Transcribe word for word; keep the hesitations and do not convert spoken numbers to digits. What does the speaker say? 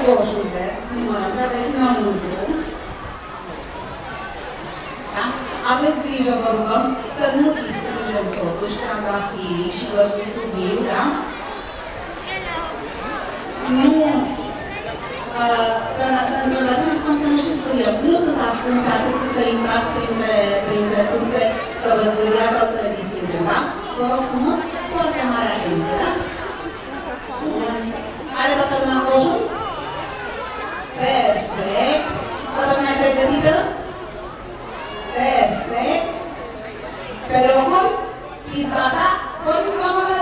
coșurile, numărăm ce aveți înăuntru. Da? Aveți grijă, vă rugăm, să nu distrugem totuși trandafirii și gărbuțul viu, da? Nu. Trandafirii spun să nu și scuriem. Nu sunt ascunse atât cât să intrați printre, printre tufe, să vă zgâria sau să le distrugem, da? Vă rog frumos, foarte mare atenție, da? Bun. Are toată lumea coșul? Perfect. Toată lumea e pregătită? Perfect. Pe locuri? Fiți gata? Vorbim ca